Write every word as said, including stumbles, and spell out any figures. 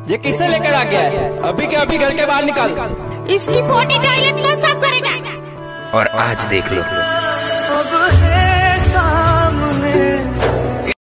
ये किसे लेकर आ गया है? अभी के अभी घर के बाहर निकाल। इसकी बॉडी डायलेट कौन साफ करेगा? और आज देख लो।